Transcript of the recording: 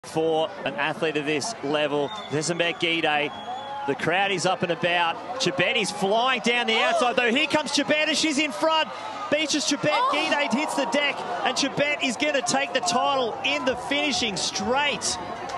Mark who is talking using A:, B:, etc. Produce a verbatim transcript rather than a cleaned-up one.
A: For an athlete of this level, Letsenbet Gidey, the crowd is up and about. Chibet is flying down the outside, though. Here comes Chibet, and she's in front. Beaches Chibet, oh. Gidey hits the deck, and Chibet is going to take the title in the finishing straight.